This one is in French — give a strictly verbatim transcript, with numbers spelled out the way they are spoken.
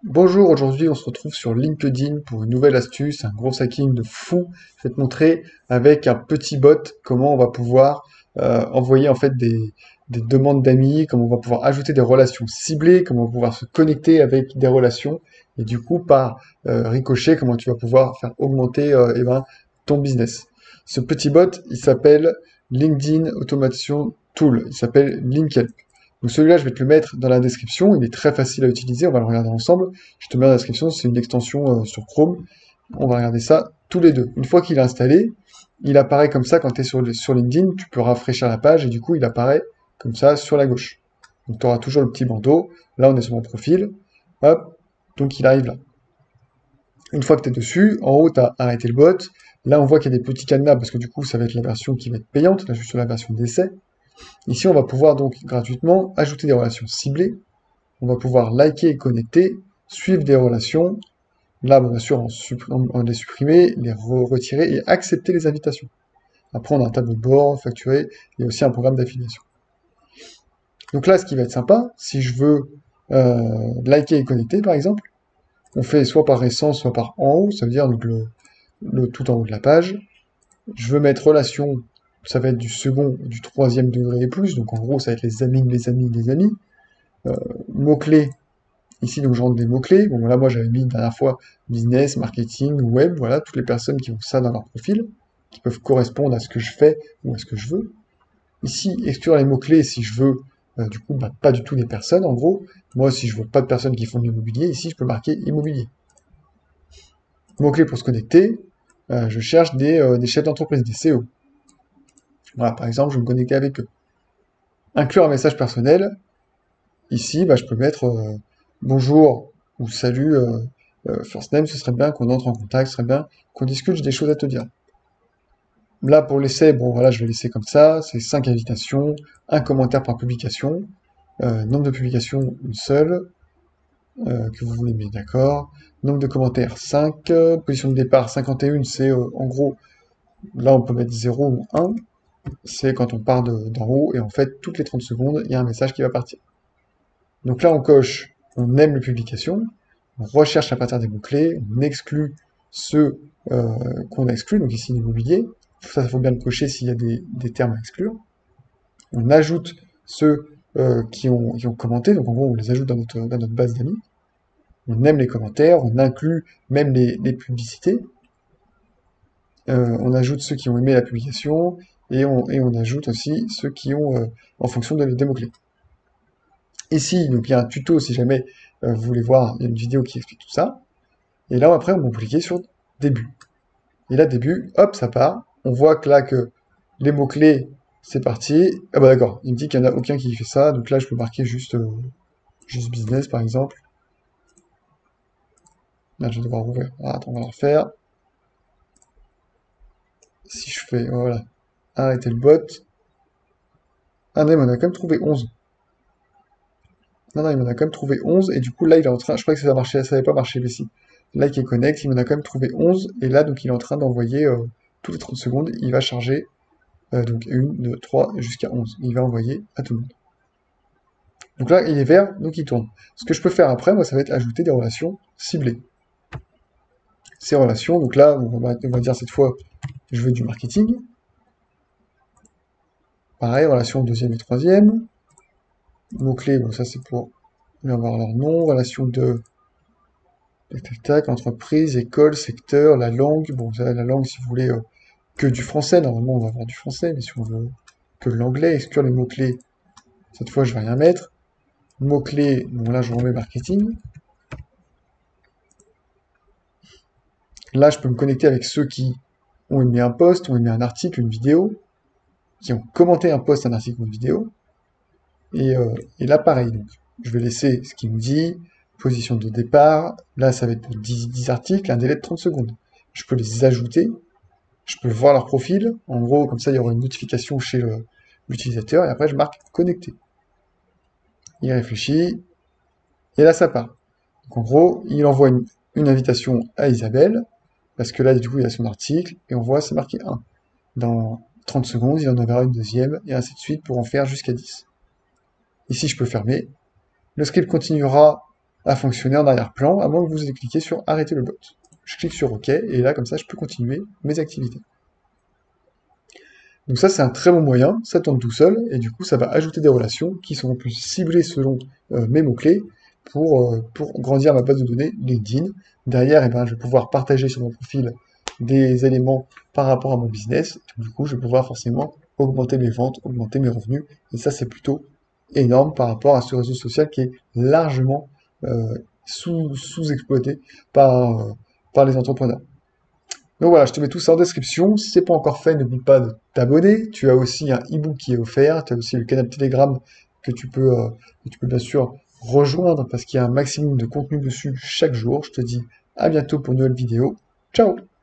Bonjour, aujourd'hui on se retrouve sur LinkedIn pour une nouvelle astuce, un gros hacking de fou. Je vais te montrer avec un petit bot comment on va pouvoir euh, envoyer en fait des, des demandes d'amis, comment on va pouvoir ajouter des relations ciblées, comment on va pouvoir se connecter avec des relations et du coup par euh, ricochet comment tu vas pouvoir faire augmenter euh, eh ben, ton business. Ce petit bot il s'appelle LinkedIn Automation Tool, il s'appelle Linkhelp. Donc celui-là, je vais te le mettre dans la description. Il est très facile à utiliser. On va le regarder ensemble. Je te mets dans la description. C'est une extension euh, sur Chrome. On va regarder ça tous les deux. Une fois qu'il est installé, il apparaît comme ça quand tu es sur, sur LinkedIn. Tu peux rafraîchir la page et du coup, il apparaît comme ça sur la gauche. Donc tu auras toujours le petit bandeau. Là, on est sur mon profil. Hop. Donc il arrive là. Une fois que tu es dessus, en haut, tu as arrêté le bot. Là, on voit qu'il y a des petits cadenas parce que du coup, ça va être la version qui va être payante. Là, je suis sur la version d'essai. Ici, on va pouvoir donc gratuitement ajouter des relations ciblées. On va pouvoir liker et connecter, suivre des relations. Là, bon, bien sûr, on, supprime, on les supprimer, les re retirer et accepter les invitations. Après, on a un tableau de bord, facturé, et aussi un programme d'affiliation. Donc là, ce qui va être sympa, si je veux euh, liker et connecter, par exemple, on fait soit par récent, soit par en haut, ça veut dire donc le, le tout en haut de la page. Je veux mettre relation, ça va être du second, du troisième degré et plus, donc en gros, ça va être les amis, les amis, les amis. Euh, mots-clés, ici, donc je rentre des mots-clés. Bon, là, moi, j'avais mis la dernière fois business, marketing, web, voilà, toutes les personnes qui ont ça dans leur profil, qui peuvent correspondre à ce que je fais ou à ce que je veux. Ici, exclure les mots-clés si je veux, euh, du coup, bah, pas du tout des personnes, en gros. Moi, si je veux pas de personnes qui font de l'immobilier, ici, je peux marquer immobilier. Mots-clés pour se connecter, euh, je cherche des, euh, des chefs d'entreprise, des C E O. Voilà, par exemple, je vais me connecter avec eux. Inclure un message personnel, ici, bah, je peux mettre euh, bonjour ou salut euh, euh, first name, ce serait bien qu'on entre en contact, ce serait bien qu'on discute, j'ai des choses à te dire. Là, pour l'essai, bon voilà, je vais laisser comme ça, c'est cinq invitations, un commentaire par publication, euh, nombre de publications, une seule, euh, que vous voulez, mais d'accord. Nombre de commentaires, cinq, euh, position de départ, cinquante et un, c'est euh, en gros, là on peut mettre zéro ou un, c'est quand on part d'en haut, et en fait, toutes les trente secondes, il y a un message qui va partir. Donc là, on coche, on aime les publications, on recherche à partir des mots-clés, on exclut ceux euh, qu'on a exclus, donc ici l'immobilier. Ça, il faut bien le cocher s'il y a des, des termes à exclure. On ajoute ceux euh, qui, ont, qui ont commenté, donc en gros, on les ajoute dans notre, dans notre base d'amis. On aime les commentaires, on inclut même les, les publicités. Euh, on ajoute ceux qui ont aimé la publication, et on, et on ajoute aussi ceux qui ont, euh, en fonction de, des mots-clés. Ici, donc il y a un tuto si jamais euh, vous voulez voir, il y a une vidéo qui explique tout ça. Et là, après, on va cliquer sur début. Et là, début, hop, ça part. On voit que là, que les mots-clés, c'est parti. Ah bah d'accord, il me dit qu'il n'y en a aucun qui fait ça. Donc là, je peux marquer juste, euh, juste business, par exemple. Là, je vais devoir ouvrir. Ah, attends, on va le refaire. Si je fais, voilà, arrêter le bot. Ah non, il m'en a quand même trouvé onze. Non, non, il m'en a quand même trouvé onze. Et du coup, là, il est en train, je crois que ça marchait, ça n'avait pas marché, mais si. Là, qui est connect, il m'en a quand même trouvé onze. Et là, donc, il est en train d'envoyer, euh, toutes les trente secondes, il va charger. Euh, donc un, deux, trois, jusqu'à onze. Il va envoyer à tout le monde. Donc là, il est vert, donc il tourne. Ce que je peux faire après, moi, ça va être ajouter des relations ciblées. Ces relations, donc là, on va, on va dire cette fois, je veux du marketing. Pareil, relation deuxième et troisième. Mots-clés, bon, ça c'est pour avoir leur nom. Relation de tac, tac, tac, entreprise, école, secteur, la langue. Bon, ça, la langue, si vous voulez, euh, que du français, normalement, on va avoir du français, mais si on veut que de l'anglais, exclure les mots-clés, cette fois, je vais rien mettre. Mots-clés, bon là, je remets marketing. Là, je peux me connecter avec ceux qui ont aimé un post, ont aimé un article, une vidéo, qui ont commenté un post, un article ou une vidéo. Et, euh, et là, pareil, donc, je vais laisser ce qu'il me dit, position de départ. Là, ça va être pour dix, dix articles, un délai de trente secondes. Je peux les ajouter, je peux voir leur profil. En gros, comme ça, il y aura une notification chez l'utilisateur, et après, je marque connecter. Il réfléchit, et là, ça part. Donc, en gros, il envoie une, une invitation à Isabelle, parce que là, du coup, il y a son article, et on voit, c'est marqué un. Dans trente secondes, il en enverra une deuxième, et ainsi de suite pour en faire jusqu'à dix. Ici, je peux fermer. Le script continuera à fonctionner en arrière-plan avant que vous ayez cliqué sur arrêter le bot. Je clique sur OK, et là, comme ça, je peux continuer mes activités. Donc ça, c'est un très bon moyen, ça tourne tout seul, et du coup, ça va ajouter des relations qui seront plus ciblées selon euh, mes mots-clés pour, euh, pour grandir ma base de données LinkedIn. Derrière, eh ben, je vais pouvoir partager sur mon profil des éléments par rapport à mon business. Du coup, je vais pouvoir forcément augmenter mes ventes, augmenter mes revenus, et ça, c'est plutôt énorme par rapport à ce réseau social qui est largement euh, sous, sous-exploité par, euh, par les entrepreneurs. Donc voilà, je te mets tout ça en description. Si c'est pas encore fait, n'oublie pas de t'abonner. Tu as aussi un e-book qui est offert. Tu as aussi le canal Telegram que tu peux, euh, que tu peux bien sûr rejoindre parce qu'il y a un maximum de contenu dessus chaque jour. Je te dis à bientôt pour une nouvelle vidéo. Ciao!